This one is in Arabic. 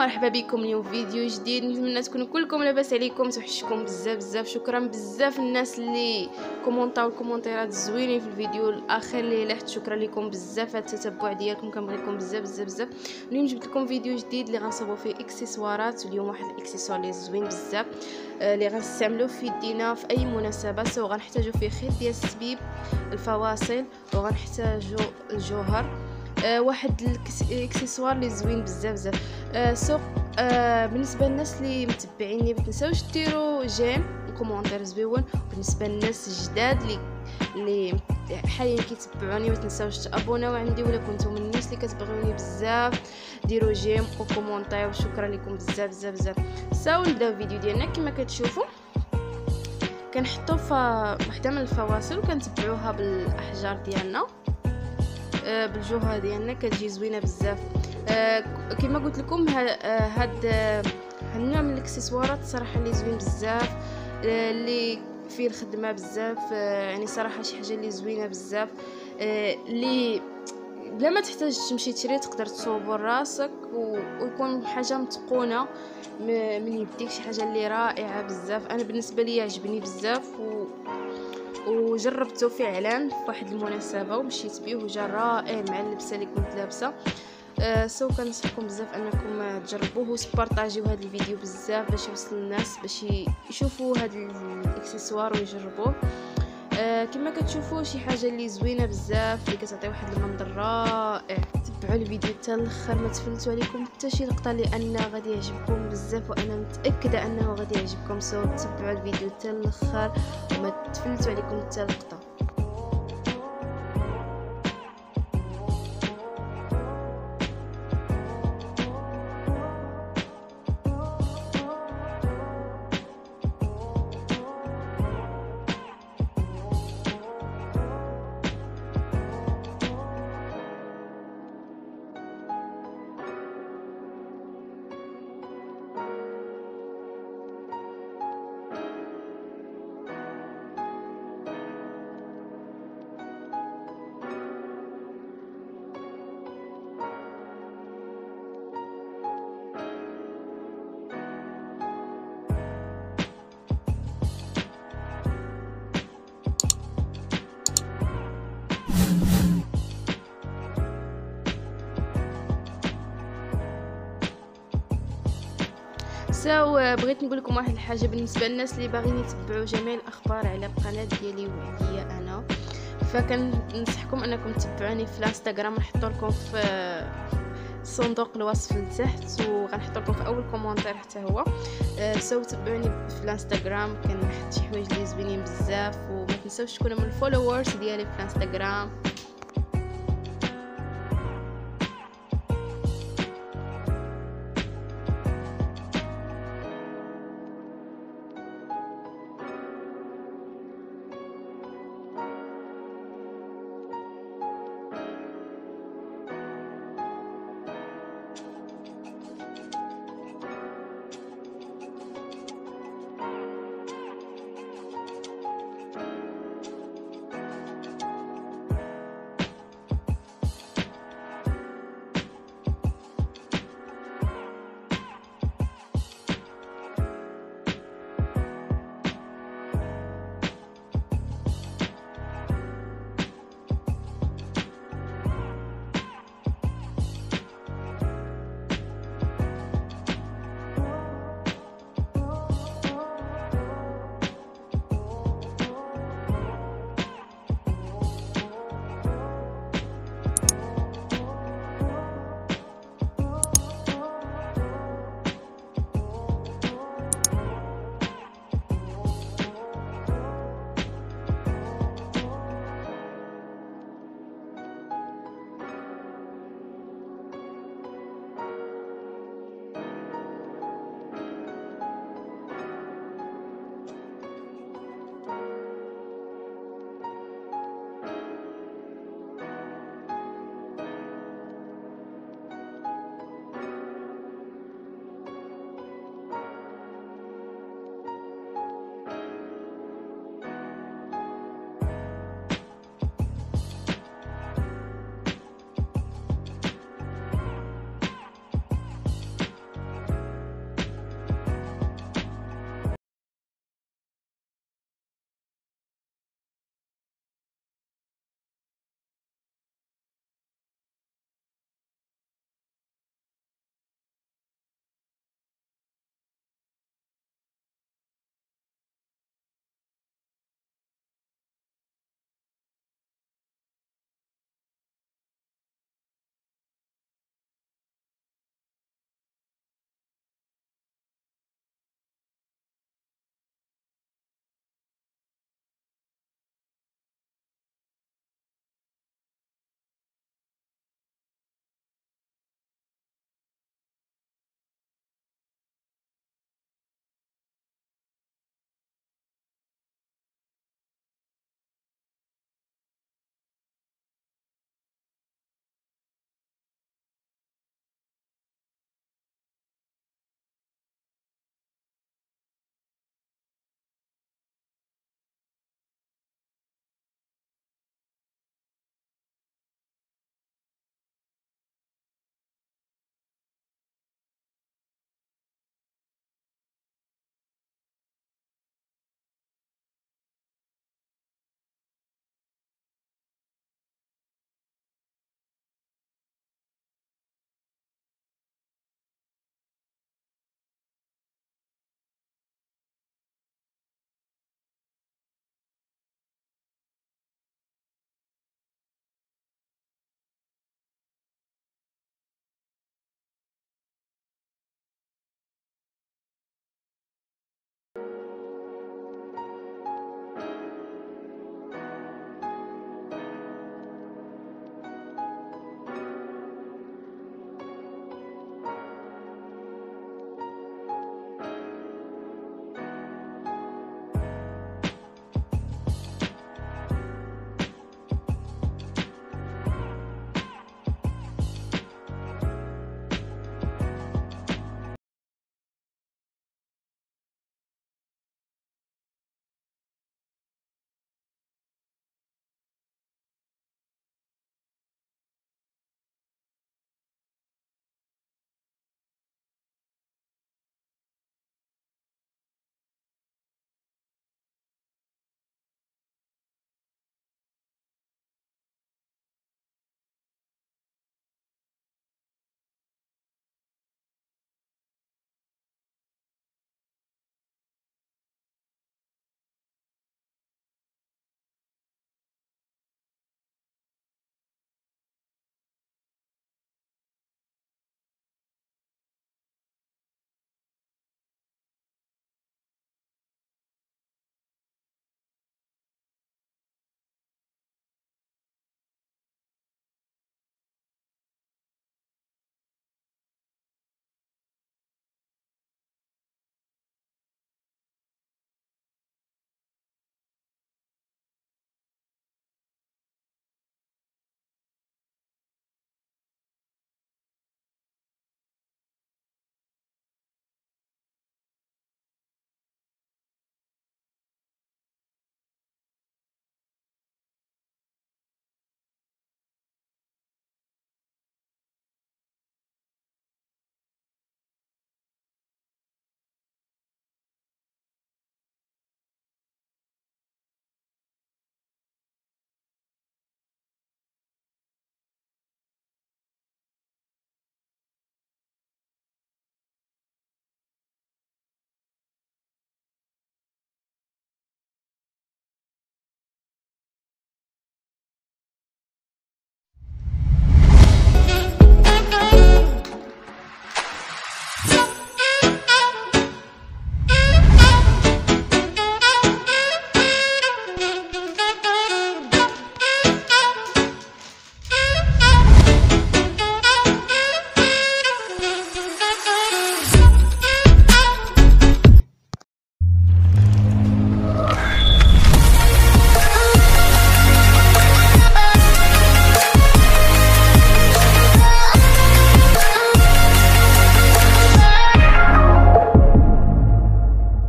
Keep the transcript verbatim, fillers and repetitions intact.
ومرحبا بكم اليوم فيديو جديد. نتمنى تكونوا كلكم لاباس عليكم، توحشكم بزاف بزاف. شكرا بزاف الناس اللي كومونطاو الكومونتيرات الزوينين في الفيديو الاخير اللي لحت، شكرا لكم بزاف على التتبع ديالكم، كنبغيكم بزاف بزاف بزاف. اليوم جبت لكم فيديو جديد اللي غنصاوبوا فيه اكسسوارات، واليوم واحد الاكسسوار اللي زوين بزاف اللي غنستعملوه في يدينا في اي مناسبه. سو غنحتاجو فيه خيط ديال السبيب، الفواصل، وغنحتاجو الجوهر. آه واحد الاكسسوار اللي زوين بزاف بزاف. آه سو آه بالنسبه للناس اللي متبعيني متنساوش ديروا جيم وكومونتير زويون. بالنسبه للناس الجداد اللي اللي حاليا كيتبعوني متنساوش تابوناو عندي، ولا كنتو من الناس اللي كتبغيوني بزاف ديروا جيم وكومونتير، وشكرا لكم بزاف بزاف بزاف. سو نبداو الفيديو ديالنا. كما كتشوفوا كنحطوا في وحده من الفواصل وكنتبعوها بالاحجار ديالنا آه بالجوهر ديالنا، كتجي زوينه بزاف. آه كما قلت لكم هاد النوع من الاكسسوارات صراحه اللي زوين بزاف، آه اللي فيه الخدمه بزاف، آه يعني صراحه شي حاجه اللي زوينه بزاف، آه اللي بلا ما تحتاج تمشي تشري تقدر تصوب راسك، ويكون حاجه متقونه من يديك، شي حاجه اللي رائعه بزاف. انا بالنسبه لي عجبني بزاف و وجربته فعلا في واحد المناسبه ومشيت بيه وجا رائع مع اللبسه اللي كنت لابسه. أه سو كنصحكم بزاف انكم تجربوه وتبارطاجيو هذا الفيديو بزاف باش يوصل للناس، باش يشوفوا هذا الاكسسوار ويجربوه. أه كما كتشوفوا شي حاجه اللي زوينه بزاف اللي كتعطي واحد المنظر رائع. تبعوا الفيديو حتى الاخر، ما تفلتوا عليكم حتى شي لقطه لان غادي يعجبكم بزاف، وانا متاكده انه غادي يعجبكم. سو تبعوا الفيديو حتى الاخر وما تفلتوا عليكم حتى لقطه. سو بغيت نقول لكم واحد الحاجه بالنسبه للناس اللي باغيين يتبعوا جميع الاخبار على القناه ديالي وعليا انا، فكننصحكم انكم تتبعوني في الانستغرام. نحط لكم في صندوق الوصف لتحت، وغنحط لكم في اول كومونتير حتى هو. سو تبعوني في الانستغرام، كنحط شي حوايج اللي زوينين بزاف، وما تنساوش تكونوا من الفولورز ديالي في الانستغرام.